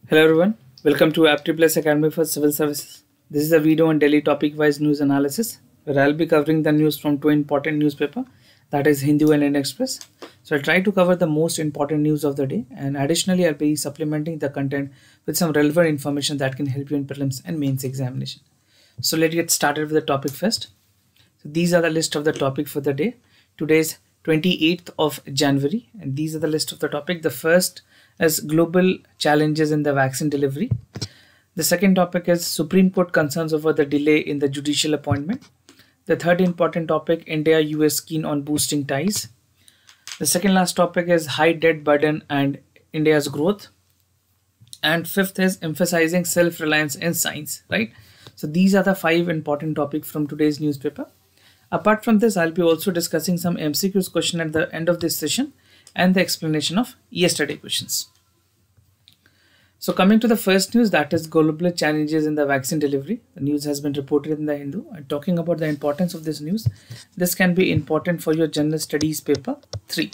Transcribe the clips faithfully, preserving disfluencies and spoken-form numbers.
Hello everyone, welcome to Aptly Academy for Civil Services. This is a video on daily topic-wise news analysis where I'll be covering the news from two important newspapers, that is Hindu and Indian Express. So I'll try to cover the most important news of the day, and additionally I'll be supplementing the content with some relevant information that can help you in prelims and mains examination. So let's get started with the topic first. So these are the list of the topic for the day. Today is twenty-eighth of January, and these are the list of the topic. The first is global challenges in the vaccine delivery. The second topic is Supreme Court concerns over the delay in the judicial appointment. The third important topic, India U S keen on boosting ties. The second last topic is high debt burden and India's growth. And fifth is emphasizing self-reliance in science, right? So these are the five important topics from today's newspaper. Apart from this, I'll be also discussing some M C Qs question at the end of this session and the explanation of yesterday questions. So coming to the first news, that is global challenges in the vaccine delivery. The news has been reported in the Hindu. And talking about the importance of this news, this can be important for your general studies paper three.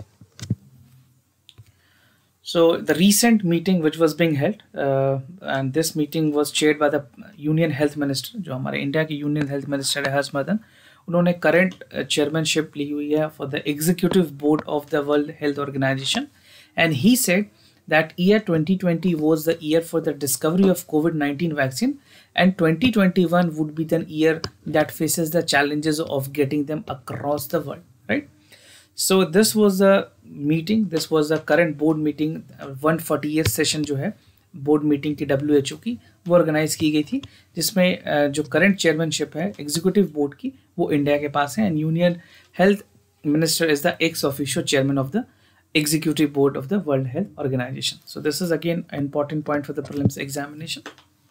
So the recent meeting which was being held, uh, and this meeting was chaired by the Union Health Minister, जो हमारे India के Union Health Minister है हर्षवर्धन, उन्होंने current chairmanship ली हुई है for the executive board of the World Health Organization, and he said that year twenty twenty was the year for the discovery of COVID nineteen vaccine, and twenty twenty-one would be the year that faces the challenges of getting them across the world, right? So this was a meeting, this was a current board meeting, one hundred fortieth session जो है board meeting की W H O की वो organise की गई थी, जिसमें जो करंट चेयरमैनशिप है एग्जीक्यूटिव बोर्ड की वो इंडिया के पास है, and union health minister is the ex officio chairman of the executive board of the World Health Organization. So this is again an important point for the prelims examination.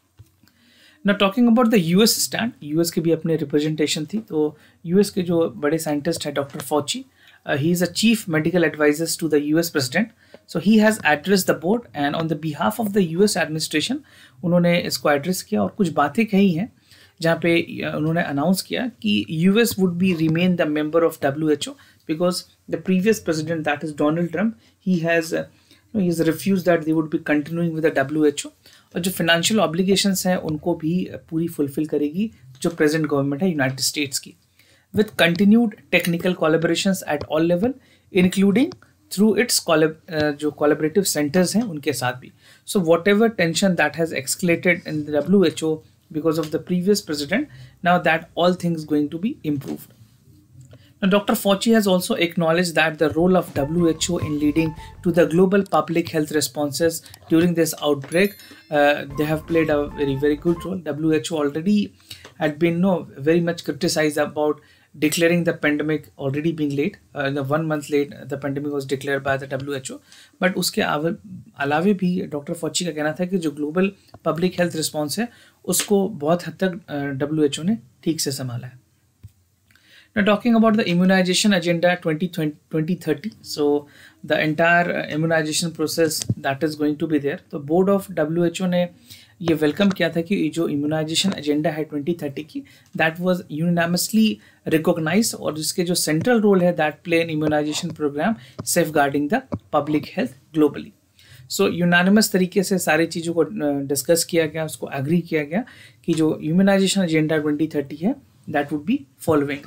Now talking about the U S stand, U S की भी अपने representation थी. तो U S के जो बड़े scientist है doctor Fauci, uh, he is a chief medical advisor to the U S president. So he has addressed the board, and on the behalf of the U S administration उन्होंने इसको address किया और कुछ बातें कही हैं जहाँ पे उन्होंने अनाउंस किया कि U S would be remain the member of W H O because the previous president, that is Donald Trump, he has uh, he has refused that they would be continuing with the W H O, और जो financial obligations हैं उनको भी पूरी fulfill करेगी जो present government है United States की, with continued technical collaborations at all level including through its collab uh, जो collaborative centers हैं उनके साथ भी. So whatever tension that has escalated in the W H O because of the previous president, now that all things going to be improved. Now, Doctor Fauci has also acknowledged that the role of W H O in leading to the global public health responses during this outbreak, uh, they have played a very, very good role. W H O already had been no, very much criticized about declaring the pandemic already being late. Uh, the one month late, the pandemic was declared by the W H O. But उसके अलावे भी doctor फॉची का कहना था कि जो global public health response है उसको बहुत हद तक W H O ने ठीक से संभाला है. Now talking about the immunization agenda twenty thirty, so the entire uh, immunization process that is going to be there. तो board of W H O ने ये welcome किया था कि ये जो immunization agenda है twenty thirty की, that was unanimously recognized, और जिसके जो central role है that play in immunization program safeguarding the public health globally. So unanimous तरीके से सारी चीज़ों को discuss किया गया, उसको agree किया गया कि जो immunization agenda twenty thirty है that would be following.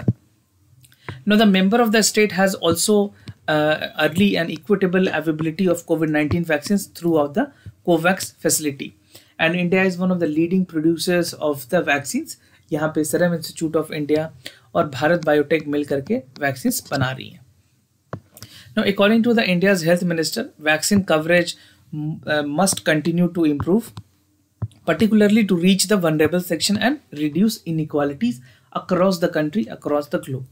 Now, the member of the state has also uh, early and equitable availability of COVID nineteen vaccines throughout the COVAX facility. And India is one of the leading producers of the vaccines. यहाँ पे Serum Institute of India और Bharat biotech मिल करके vaccines बना रही हैं. Now, according to the India's health minister, vaccine coverage uh, must continue to improve, particularly to reach the vulnerable section and reduce inequalities across the country, across the globe.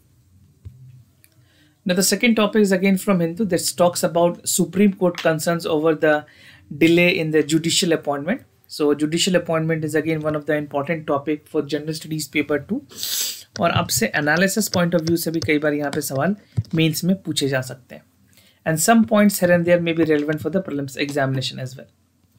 Now the second topic is again from Hindu. This talks about Supreme Court concerns over the delay in the judicial appointment. So judicial appointment is again one of the important topic for general studies paper two. और आपसे analysis point of view से भी कई बार यहाँ पे सवाल mains में पूछे जा सकते हैं. And some points here and there may be relevant for the prelims examination as well.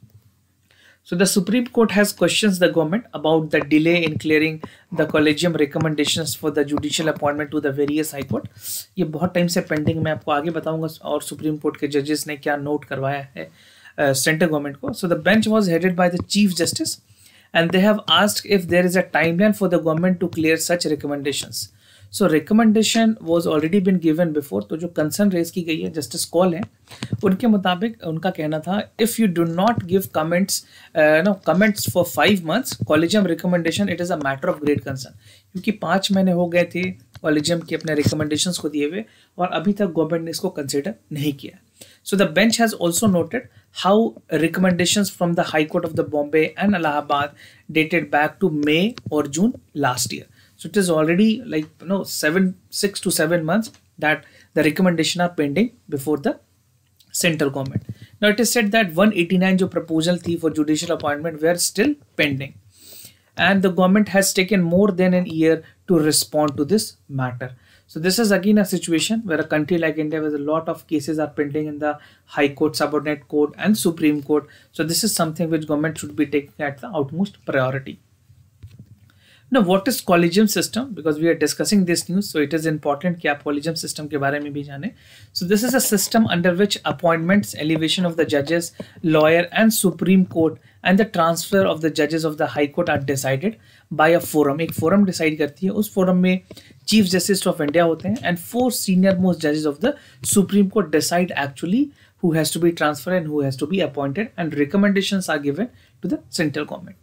So the Supreme Court has questions the government about the delay in clearing the collegium recommendations for the judicial appointment to the various high court. ये बहुत time से pending, मैं आपको आगे बताऊंगा और supreme court के जजेस ने क्या नोट करवाया है uh, center government को. So the bench was headed by the Chief Justice and they have asked if there is a timeline for the government to clear such recommendations. So recommendation was already been given before. तो जो concern raise की गई है justice call है उनके मुताबिक उनका कहना था if you do not give comments uh, no comments for five months collegium recommendation it is a matter of great concern. क्योंकि पाँच महीने हो गए थे कॉलेजियम के अपने recommendations को दिए हुए और अभी तक गवर्नमेंट ने इसको कंसिडर नहीं किया. So the bench has also noted how recommendations from the High Court of the Bombay and Allahabad dated back to May or June last year. So it is already like you know seven, six to seven months that the recommendation are pending before the central government. Now it is said that one eighty-nine जो proposal थी for judicial appointment were still pending, and the government has taken more than a year to respond to this matter. So this is again a situation where a country like India, where a lot of cases are pending in the High Court, Subordinate Court, and Supreme Court. So this is something which government should be taking at the utmost priority. Now, what is collegium system? Because we are discussing this news, so it is important कि आप collegium system के बारे में भी जाने. So this is a system under which appointments, elevation of the judges, lawyer, and Supreme Court, and the transfer of the judges of the High Court are decided by a forum. एक forum decide करती है. उस forum में Chief Justice of India होते हैं, and four senior most judges of the Supreme Court decide actually who has to be transferred and who has to be appointed, and recommendations are given to the central government.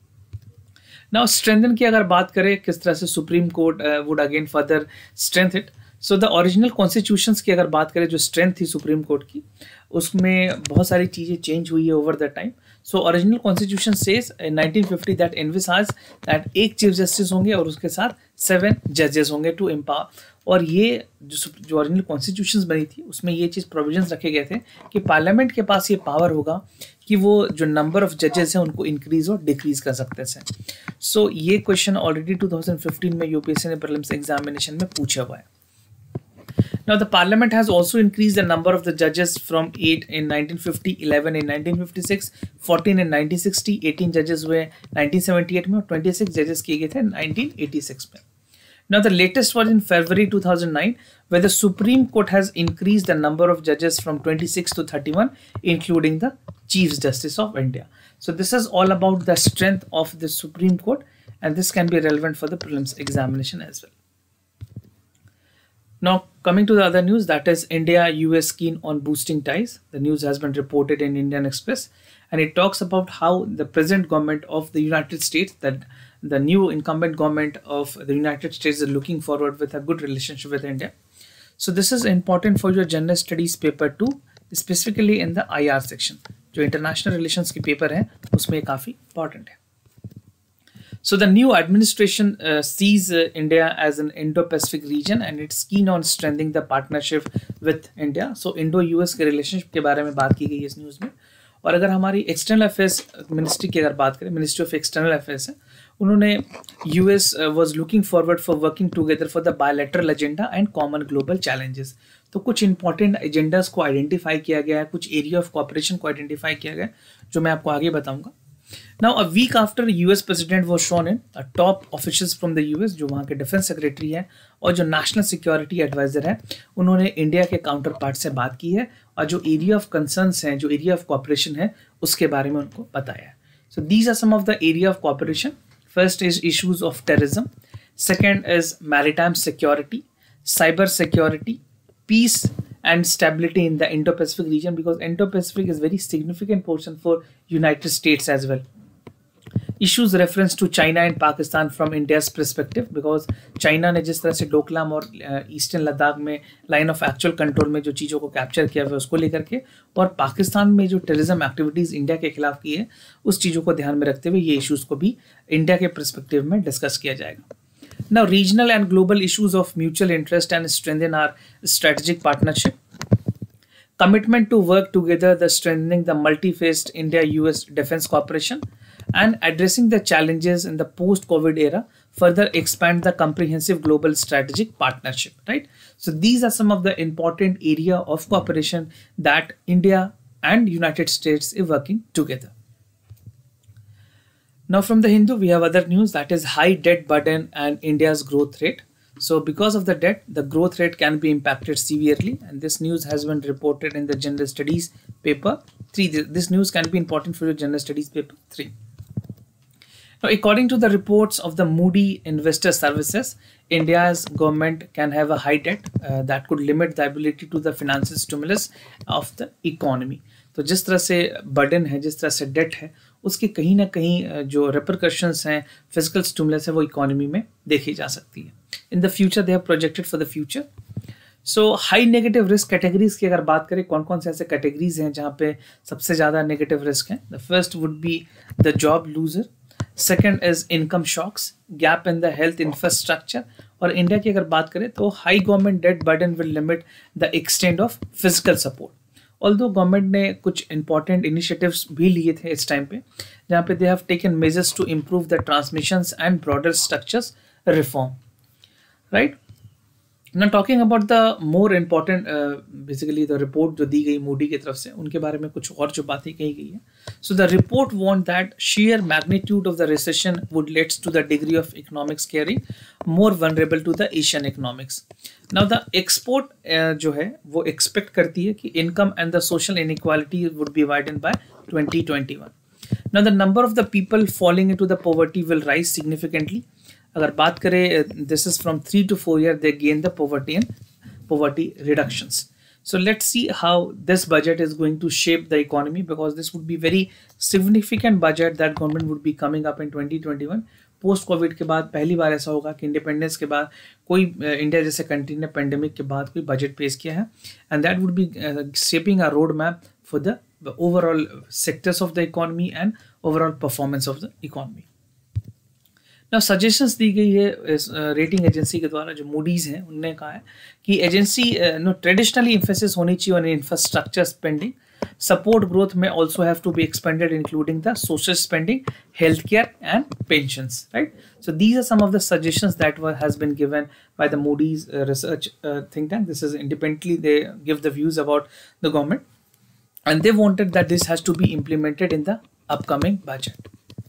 Now strengthen की अगर बात करें किस तरह से supreme court would again further strength it. So the original constitutions की अगर बात करें जो स्ट्रेंथ थी सुप्रीम कोर्ट की उसमें बहुत सारी चीज़ें चेंज हुई है over the time. So original constitution says in nineteen fifty that envisages that एक चीफ जस्टिस होंगे और उसके साथ सेवन जजेस होंगे टू एम्पावर. और ये जो जो ओरिजिनल कॉन्स्टिट्यूशंस बनी थी उसमें ये चीज़ प्रोविजंस रखे गए थे कि पार्लियामेंट के पास ये पावर होगा कि वो जो नंबर ऑफ जजेस हैं उनको इंक्रीज और डिक्रीज कर सकते हैं. सो so, ये question already two thousand fifteen में यूपीएससी ने प्रीलिम्स एग्जामिनेशन में पूछा हुआ है. Now the parliament has also increased the number of the judges from eight in nineteen fifty, eleven in nineteen fifty-six, fourteen in nineteen sixty, eighteen जजेस हुए nineteen seventy-eight में और twenty-six जजेस किए गए थे nineteen eighty-six में. Now the latest was in February two thousand nine where the Supreme Court has increased the number of judges from twenty-six to thirty-one including the Chief Justice of India. So this is all about the strength of the Supreme Court and this can be relevant for the prelims examination as well. Now coming to the other news, that is India U S keen on boosting ties. The news has been reported in Indian Express and it talks about how the present government of the United States, that the new incumbent government of the United States is looking forward with a good relationship with India. So this is important for your general studies paper two, specifically in the I R section. जो international relations की paper है उसमें काफ़ी important है. So the new administration uh, sees uh, India as an Indo-Pacific region and it's keen on strengthening the partnership with India. So Indo-U S के relationship के बारे में बात की गई है इस न्यूज़ में. और अगर हमारी एक्सटर्नल अफेयर्स मिनिस्ट्री की अगर बात करें, मिनिस्ट्री ऑफ एक्सटर्नल अफेयर्स है, उन्होंने US was looking forward for working together for the bilateral agenda and common global challenges. तो कुछ इंपॉर्टेंट एजेंडास को आइडेंटिफाई किया गया है, कुछ एरिया ऑफ कोऑपरेशन को आइडेंटिफाई किया गया है जो मैं आपको आगे बताऊंगा. Now a week after U S president was sworn in, a top officials from the U S जो वहाँ के डिफेंस सेक्रेटरी है और जो नेशनल सिक्योरिटी एडवाइजर है, उन्होंने इंडिया के काउंटर पार्ट से बात की है और जो एरिया ऑफ कंसर्न्स हैं, जो एरिया ऑफ कोऑपरेशन है उसके बारे में उनको बताया है. So these are some of the area of cooperation. First is issues of terrorism. Second is maritime security, cyber security, peace and stability in the Indo-Pacific region, because Indo-Pacific is very significant portion for United States as well. Issues reference to China and Pakistan from India's perspective, because China ने जिस तरह से डोकलाम और eastern Ladakh में line of actual control में जो चीज़ों को कैप्चर किया हुआ उसको लेकर के, और पाकिस्तान में जो टेररिज्म एक्टिविटीज़ इंडिया के खिलाफ की है उस चीज़ों को ध्यान में रखते हुए ये इश्यूज़ को भी इंडिया के परस्पेक्टिव में डिस्कस किया जाएगा. Now regional and global issues of mutual interest and strengthen our strategic partnership. Commitment to work together, the strengthening the multi-faced India-U S defense cooperation and addressing the challenges in the post-COVID era, further expand the comprehensive global strategic partnership, right? So these are some of the important area of cooperation that India and United States is working together. Now from the Hindu, we have other news, that is high debt burden and India's growth rate. So because of the debt, the growth rate can be impacted severely, and this news has been reported in the General Studies paper three. This news can be important for your General Studies paper three. Now, according to the reports of the Moody Investor Services, India's government can have a high debt uh, that could limit the ability to the financial stimulus of the economy. तो जिस तरह से burden है, जिस तरह से date है, उसकी कहीं ना कहीं जो रिपरकशंस हैं, फिजिकल स्टिमुलस है, वो इकोनॉमी में देखी जा सकती है. In the future they have projected for the future. So high negative risk categories की अगर बात करें, कौन कौन से ऐसे कैटेगरीज हैं जहाँ पे सबसे ज़्यादा नेगेटिव रिस्क है. The first would be the job loser. Second is income shocks, gap in the health infrastructure. और इंडिया की अगर बात करें तो high government debt burden will limit the extend of physical support. Although government ने कुछ important initiatives भी लिए थे इस टाइम पे, जहाँ पे they have taken measures to improve the transmissions and broader structures reform. Right. Now talking about the more important uh, basically the report जो दी गई मोदी की तरफ से, उनके बारे में कुछ और जो बातें कही गई है. So the report warned that sheer magnitude of the recession would lead to the degree of economic scaring more vulnerable to the Asian economics. Now the export uh, जो है वो expect करती है कि income and the social inequality would be widened by twenty twenty-one. Now the number of the people falling into the poverty will rise significantly. अगर बात करें, this is from three to four year they gain the poverty and poverty reductions. So let's see how this budget is going to shape the economy, because this would be very significant budget that government would be coming up in twenty twenty one. Post COVID के बाद पहली बार ऐसा होगा कि independence के बाद कोई India जैसे कंट्री ने पेंडेमिक के बाद कोई बजट पेश किया है, and that would be shaping a road map for the overall sectors of the economy and overall performance of the economy. ना सजेशंस दी गई है इस रेटिंग एजेंसी के द्वारा, जो मूडीज हैं, उनने कहा है कि एजेंसी नो ट्रेडिशनली एम्फेसिस होनी चाहिए on infrastructure spending. Support growth में also have to be expanded including the social spending, health care and pensions. Right. So these are some of the suggestions that has been given by the Moody's research think tank. This is independently they give the views about the government, and they wanted that this has to be implemented in the upcoming budget.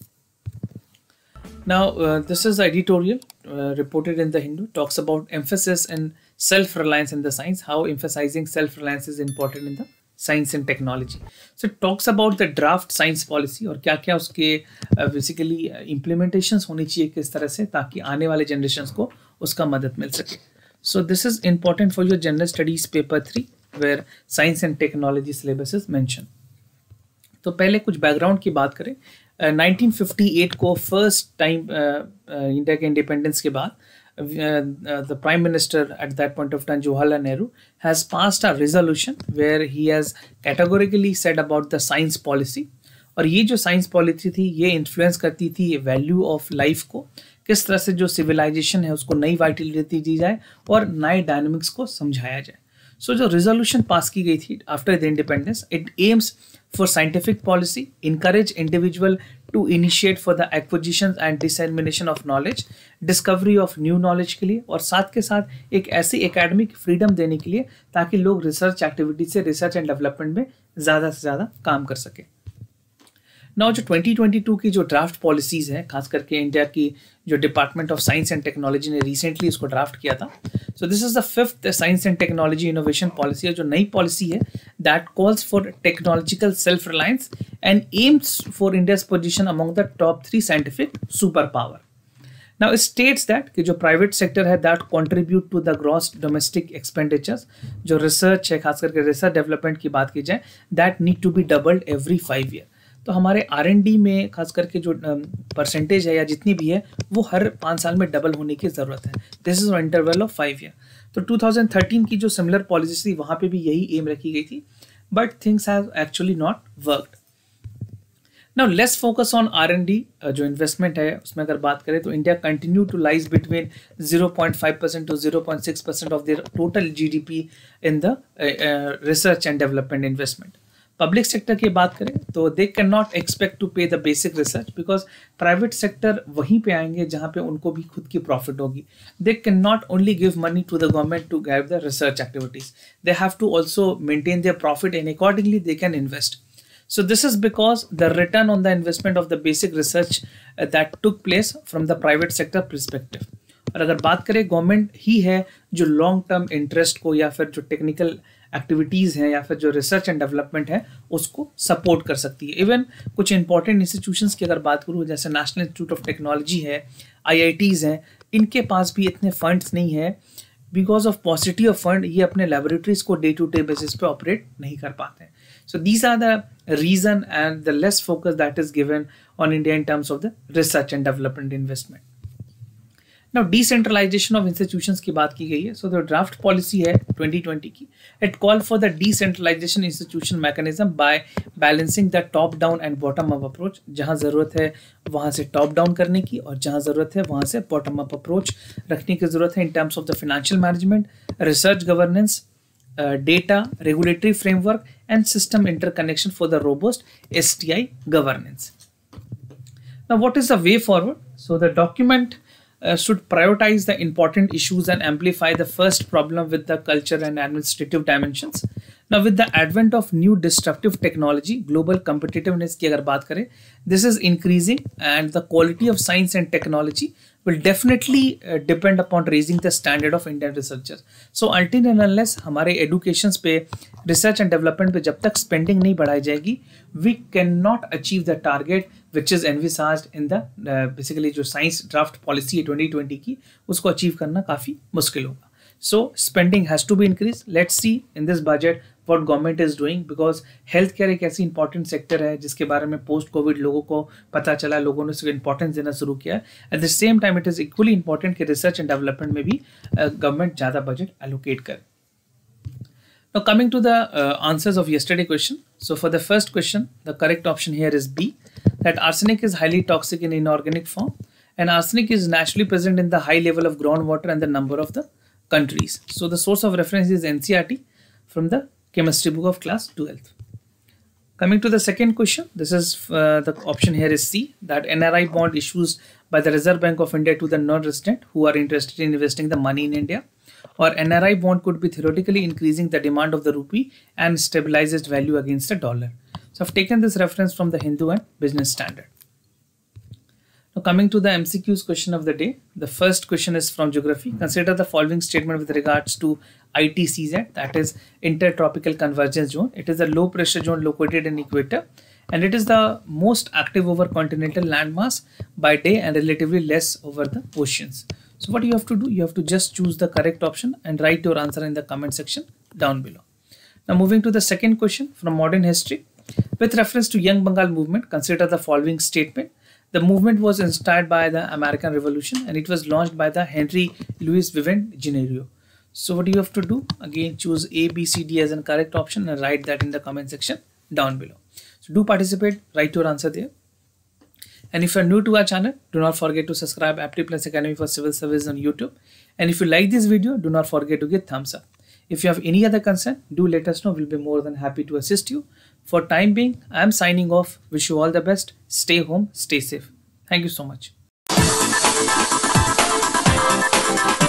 Now, uh, this is the editorial uh, reported in the Hindu, talks about emphasis in self-reliance in the science, how emphasizing self-reliance is important in the science and technology. So it talks about the draft science policy और क्या क्या उसके uh, basically uh, implementations होनी चाहिए किस तरह से, ताकि आने वाले generations को उसका मदद मिल सके. So this is important for your general studies paper three, where science and technology syllabus is mentioned. तो पहले कुछ बैकग्राउंड की बात करें. नाइनटीन फिफ्टी एट को फर्स्ट टाइम इंडिया के इंडिपेंडेंस के बाद the prime minister at that point of time Jawaharlal Nehru has passed a resolution where he has categorically said about the science policy. और ये जो साइंस पॉलिसी थी, ये इन्फ्लुएंस करती थी वैल्यू ऑफ लाइफ को, किस तरह से जो सिविलाइजेशन है उसको नई वाइटलिटी दी जाए और नए डायनामिक्स को समझाया जाए. सो so, जो रेजोल्यूशन पास की गई थी after the independence, it aims for scientific policy, encourage individual to initiate for the acquisition and dissemination of knowledge, discovery of new knowledge के लिए, और साथ के साथ एक ऐसी एकेडमिक फ्रीडम देने के लिए ताकि लोग रिसर्च एक्टिविटी से रिसर्च एंड डेवलपमेंट में ज़्यादा से ज़्यादा काम कर सके. नाउ जो ट्वेंटी ट्वेंटी टू की जो ड्राफ्ट पॉलिसीज़ हैं, खास करके इंडिया की जो department of science and technology ने रिसेंटली इसको ड्राफ्ट किया था. So this is the fifth science and technology innovation policy, जो नई पॉलिसी है that calls for technological self reliance and aims for India's position among the top three scientific super power. Now it states that कि जो private sector है that contribute to the gross domestic expenditures, जो research है, खास करके research development की बात की जाए, that need to be doubled every five year. तो हमारे आर एन डी में खास करके जो परसेंटेज है या जितनी भी है, वो हर पाँच साल में डबल होने की ज़रूरत है. This is interval of five year. तो टू थाउजेंड थर्टीन की जो सिमिलर पॉलिसी थी, वहाँ पे भी यही एम रखी गई थी, but things have actually not worked. Now let's focus on R and D. जो इन्वेस्टमेंट है उसमें अगर बात करें तो India continue to lies between zero point five percent to zero point six percent of their total G D P in the research and development investment. Public sector की बात करें तो they can not expect to pay the basic research, because private sector वहीं पे आएंगे जहाँ पे उनको भी खुद की प्रॉफिट होगी. They can not only give money to the government to give the research activities, they have to also maintain their profit and accordingly they can invest. So this is because the return on the investment of the basic research uh, that took place from the private sector perspective. और अगर बात करें government ही है जो long term interest को या फिर जो टेक्निकल एक्टिविटीज़ हैं या फिर जो रिसर्च एंड डेवलपमेंट है उसको सपोर्ट कर सकती है। इवन कुछ इंपॉर्टेंट इंस्टीट्यूशंस की अगर बात करूँ जैसे नेशनल इंस्टीट्यूट ऑफ टेक्नोलॉजी है, आई आई टीज़ हैं, इनके पास भी इतने फंड्स नहीं है। Because of paucity of fund ये अपने लेबोरेटरीज को डे टू डे बेसिस पे ऑपरेट नहीं कर पाते हैं। So these are the reason and the less focus that is given on India in terms of the research and development investment. Now decentralisation of institutions की बात की गई है। सो द ड्राफ्ट पॉलिसी है ट्वेंटी ट्वेंटी की, it call for the decentralisation institution mechanism bye balancing the top down and bottom up approach. जहां जरूरत है वहां से टॉप डाउन करने की और जहां जरूरत है वहां से बॉटम अप अप्रोच रखने की जरूरत है in terms of the financial management, research governance, data, regulatory framework and system interconnection for the robust S T I governance. Now, what is the way forward? So the document uh, should prioritize the important issues and amplify the first problem with the culture and administrative dimensions. Now, with the advent of new disruptive technology, global competitiveness की अगर बात करें, this is increasing and the quality of science and technology will definitely uh, depend upon raising the standard of Indian researchers. So until and unless हमारे educations पे research and development पे जब तक spending नहीं बढ़ाई जाएगी, we cannot achieve the target which is envisaged in the uh, basically जो science draft policy है ट्वेंटी ट्वेंटी की, उसको achieve करना काफ़ी मुश्किल होगा. So spending has to be increased. Let's see in this budget what government is doing because healthcare एक ऐसी important sector है जिसके बारे में post covid लोगों को पता चला, लोगों ने उसको importance देना शुरू किया. At the same time it is equally important कि research and development में भी uh, government ज़्यादा budget allocate करे. Now coming to the uh, answers of yesterday question. So for the first question, the correct option here is B, that arsenic is highly toxic in inorganic form and arsenic is naturally present in the high level of groundwater and the number of the countries. So the source of reference is N C R T from the chemistry book of class twelfth. Coming to the second question, this is uh, the option here is C, that N R I bond issues by the Reserve Bank of India to the non-resident who are interested in investing the money in India, or N R I bond could be theoretically increasing the demand of the rupee and stabilize its value against the dollar. So I've taken this reference from the Hindu and Business Standard. Now coming to the M C Qs question of the day, the first question is from geography. Consider the following statement with regards to I T C Z, that is Intertropical Convergence Zone. It is a low pressure zone located in equator and it is the most active over continental landmass by day and relatively less over the oceans. So what you have to do, you have to just choose the correct option and write your answer in the comment section down below. Now moving to the second question from modern history. With reference to Young Bengal movement, consider the following statement. The movement was inspired by the American Revolution and it was launched by the Henry Louis Vivant Junior So what do you have to do? Again, choose A, B, C, D as a correct option and write that in the comment section down below. So do participate, write your answer there. And if you are new to our channel, do not forget to subscribe Aptitude Plus Academy for Civil Service on YouTube. And if you like this video, do not forget to give thumbs up. If you have any other concern, do let us know. We'll be more than happy to assist you. For time being, I am signing off. Wish you all the best. Stay home, stay safe. Thank you so much.